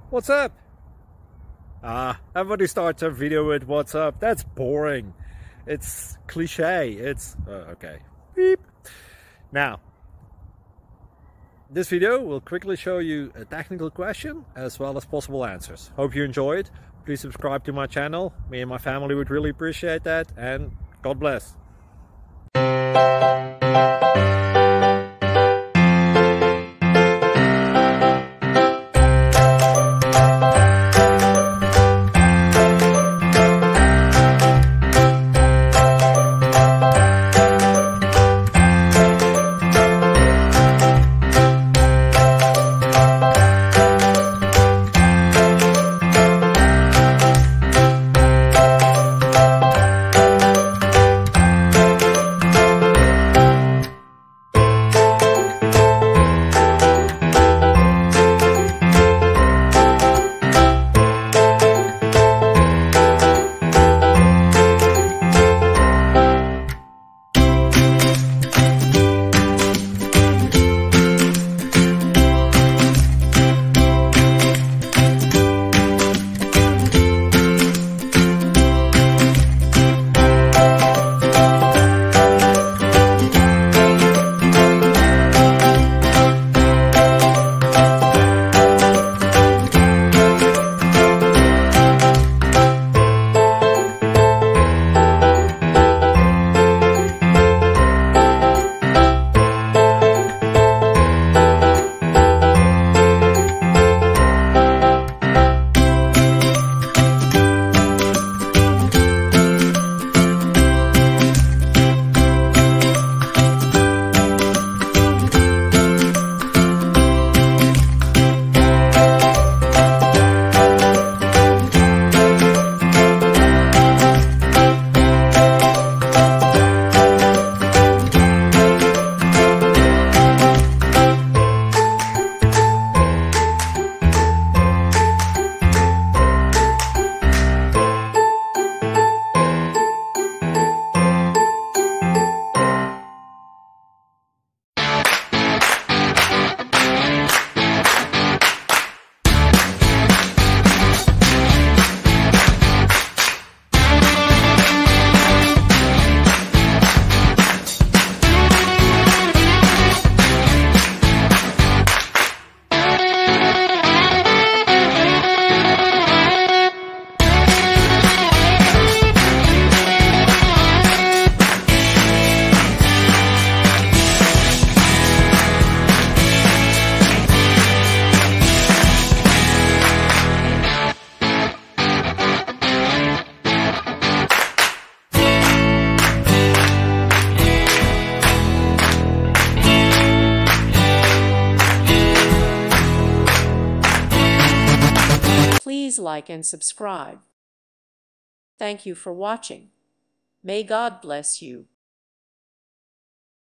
What's up? Everybody starts a video with what's up. That's boring. It's cliche. It's okay. Beep. Now, this video will quickly show you a technical question as well as possible answers. Hope you enjoyed. Please subscribe to my channel. Me and my family would really appreciate that, and God bless. Please like and subscribe. Thank you for watching. May God bless you.